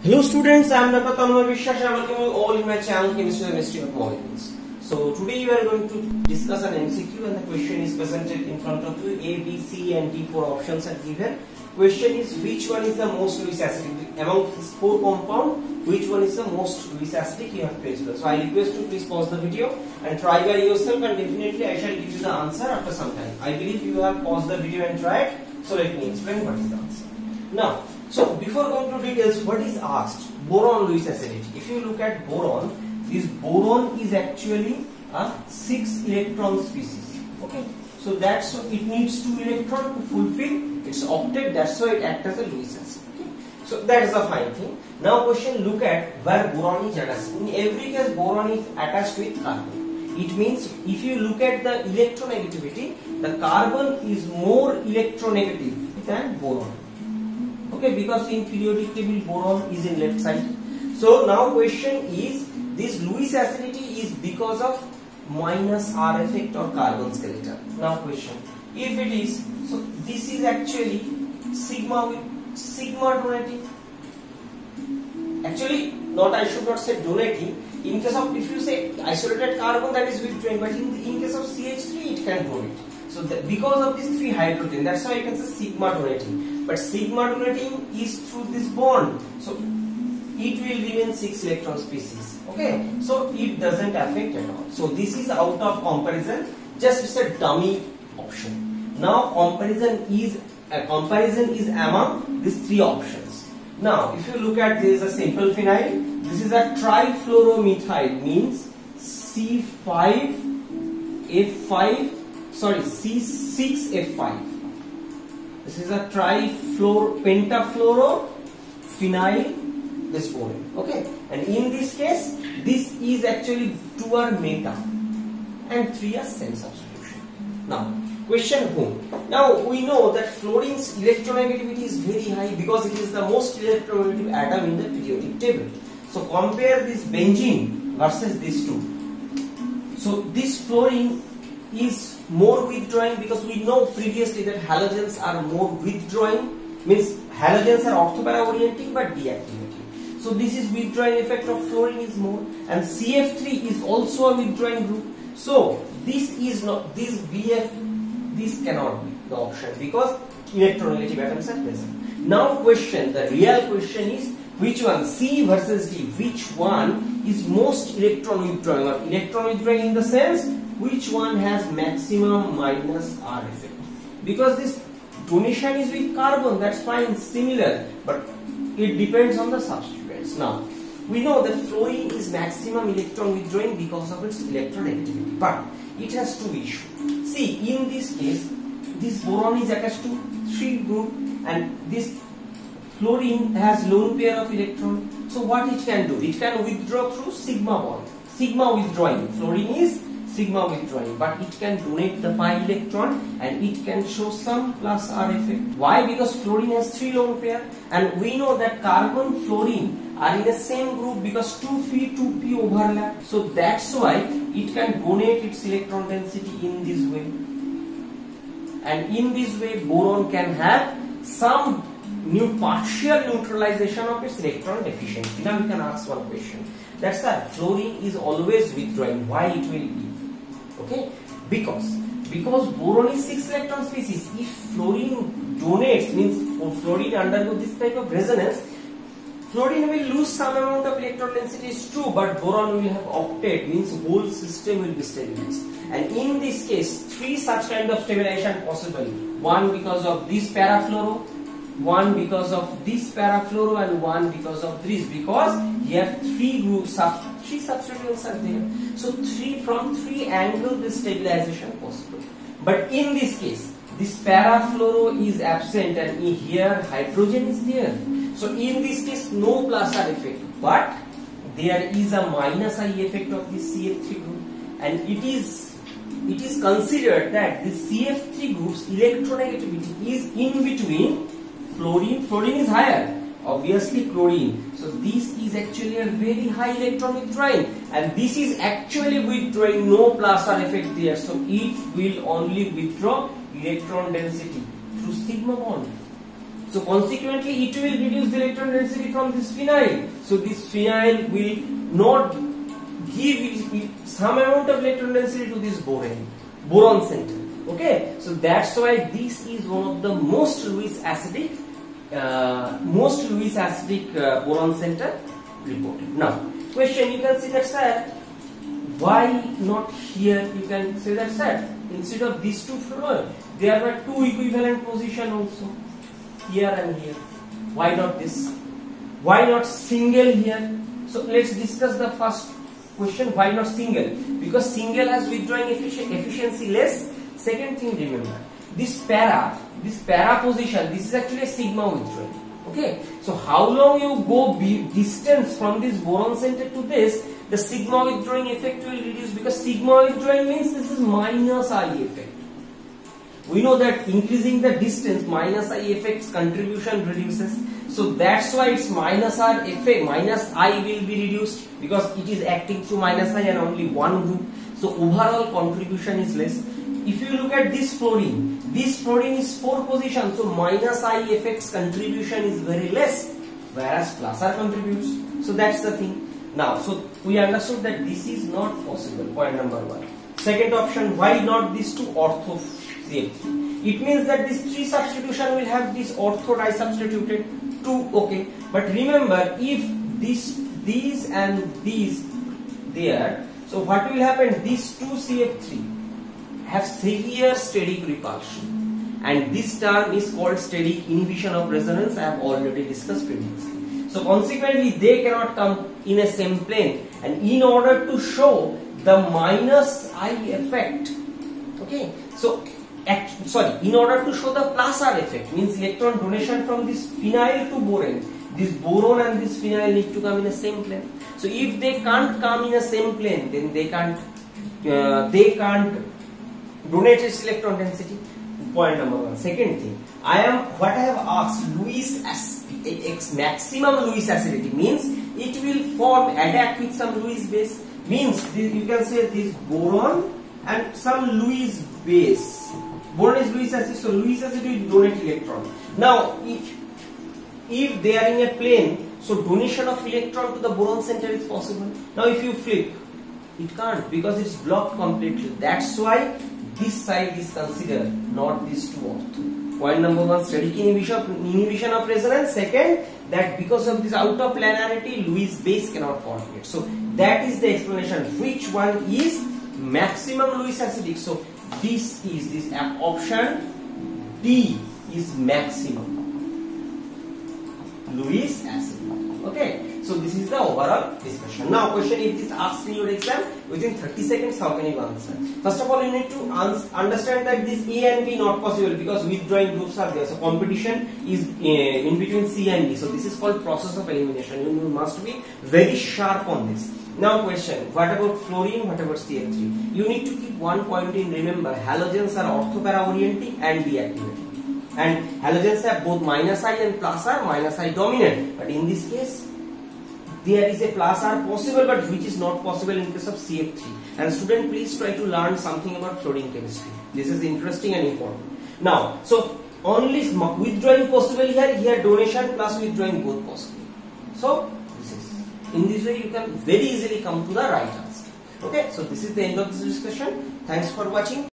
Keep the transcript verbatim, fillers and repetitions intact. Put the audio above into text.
Hello students, I am Doctor Tanmay Vishwas. I welcome you all in my channel Chemistry and Chemistry of Molecules. So today we are going to discuss an M C Q and the question is presented in front of you. A, B, C and D four options are given. Question is which one is the most Lewis acidic among these four compound? Which one is the most Lewis acidic? You have to explain. So I request you please pause the video and try by yourself, and definitely I shall give you the answer after some time. I believe you have paused the video and tried. So let me explain what is the answer. Now, so before going to details, what is asked? Boron Lewis acidity. If you look at boron, this boron is actually a six electron species. Okay, so that's so it needs two electron to fulfill its octet. That's why it acts as a Lewis acid. Okay, so that is the fine thing. Now question, look at where boron is attached. In every case, boron is attached with carbon. It means if you look at the electronegativity, the carbon is more electronegative than boron. Okay, because in periodic table boron is in left side. So now question is, this Lewis acidity is because of minus R effect or carbon skeleton. Now question, if it is, so this is actually sigma with sigma donating. Actually, not I should not say donating. In case of, if you say isolated carbon, that is withdrawing, but in, in case of C H three it can donate. So that because of these three hydrogen, that's why you can say sigma donating. But sigma donating is through this bond, so it will remain six electron species. Okay, so it doesn't affect at all. So this is out of comparison. Just it's a dummy option. Now comparison is a comparison is among these three options. Now if you look at this, a simple phenyl. This is a trifluoromethyl, means C five F five. Sorry, C six F five. This is a trifluoro pentafluoro phenyl this boron. Okay, and in this case, this is actually two are meta and three are same substitution. Now, question whom? Now we know that fluorine's electronegativity is very high because it is the most electronegative atom in the periodic table. So compare this benzene versus these two. So this fluorine is more withdrawing because we know previously that halogens are more withdrawing, means halogens are orthopara orienting but deactivating. So this is withdrawing effect of fluorine is more, and C F three is also a withdrawing group. So this is not, this B F, this cannot be the option because electronegative atoms are present. Now question, the real question is which one, C versus D, which one is most electron withdrawing, or electron withdrawing in the sense which one has maximum minus R effect. Because this donation is with carbon, that's fine, similar, but it depends on the substituents. Now we know that fluorine is maximum electron withdrawing because of its electronegativity, but it has two issues. See, in this case, this boron is attached to three group and this fluorine has lone pair of electron. So what it can do? It can withdraw through sigma bond. Sigma withdrawing. Fluorine is sigma withdrawing, but it can donate the pi electron and it can show some plus R effect. Why? Because fluorine has three lone pair, and we know that carbon fluorine are in the same group because two P two P overlap. So that's why it can donate its electron density in this way, and in this way boron can have some new partial neutralization of its electron deficiency. Now we can ask one question. That's that fluorine is always withdrawing. Why it will be? Okay, because because boron is six electron species. If fluorine donates, means for fluorine undergo this type of resonance, fluorine will lose some amount of electron density, is true, but boron will have octet, means whole system will be stabilized. And in this case, three such kind of stabilization possible. One because of this parafluoro, one because of this parafluoro, and one because of this, because here three groups, sub, three substituents are there. So three from three angle this stabilization possible. But in this case, this parafluoro is absent and here hydrogen is there. So in this case, no plus R effect, but there is a minus I effect of this C F three group, and it is it is considered that the C F three group's electronegativity is in between fluorine. Fluorine is higher, obviously chlorine. So this is actually a very high electron withdrawing, and this is actually withdrawing, no plus R effect there. So it will only withdraw electron density through sigma bond. So consequently, it will reduce the electron density from this phenyl. So this phenyl will not give some amount of electron density to this boron, boron center. Okay, so that's why this is one of the most Lewis acidic, uh, most Lewis acidic uh, boron center reported. Now, question you can see that, sir, why not here? You can say that, sir, instead of these two fluoride, there were two equivalent position also, here and here. Why not this? Why not single here? So let's discuss the first question. Why not single? Because single has withdrawing effic efficiency less. Second thing, remember this para, this para position, this is actually a sigma withdrawing. Okay, so how long you go distance from this boron center to this, the sigma withdrawing effect will reduce, because sigma withdrawing means this is minus I effect. We know that increasing the distance, minus I effect's contribution reduces. So that's why it's minus R effect, minus I will be reduced because it is acting through minus I and only one group. So overall contribution is less. If you look at this fluorine, this fluorine is four position, so minus I effect's contribution is very less, whereas plus R contributes. So that's the thing. Now, so we understood that this is not possible. Point number one. Second option, why not these two ortho C F three? It means that this three substitution will have this ortho di substituted two. Okay, but remember, if this, these and these there, so what will happen? These two C F three have severe steric repulsion, and this term is called steric inhibition of resonance. I have already discussed previously. So consequently, they cannot come in a same plane, and in order to show the minus I effect, okay, so act, sorry, in order to show the plus R effect, means electron donation from this phenyl to boron, this boron and this phenyl need to come in the same plane. So if they can't come in the same plane, then they can't uh, they can't donate its electron density. Point number one. Second thing, I am what I have asked, Lewis as maximum Lewis acidity means it will form adapt with some Lewis base. Means this, you can say this boron and some Lewis base. Boron is Lewis acid, so Lewis acid will donate electron. Now, if if they are in a plane, so donation of electron to the boron center is possible. Now, if you flip, it can't because it's blocked completely. That's why this side is considered, not these two ortho. Point number one, steric inhibition, inhibition of resonance. Second, that because of this outer planarity, Lewis base cannot coordinate. So that is the explanation. Which one is maximum Lewis acidic? So this is this option D is maximum Lewis acid. Okay, so this is the overall discussion. Now question, if this asks in your exam within thirty seconds, how can you answer? First of all, you need to understand that this A and B not possible because withdrawing groups are there. So competition is uh, in between C and D. So this is called process of elimination. You must be very sharp on this. Now question, what about fluorine, what about C F three? You need to keep one point in remember, halogens are orthopara orienting and deactivating. And halogens have both minus I and plus R, minus I dominant. But in this case, there is a plus R possible, but which is not possible in case of C F three. And student, please try to learn something about fluorine chemistry. This is interesting and important. Now, so only withdrawing possible here, here donation plus withdrawing both possible. So, this is, in this way you can very easily come to the right answer. Okay, so this is the end of this discussion. Thanks for watching.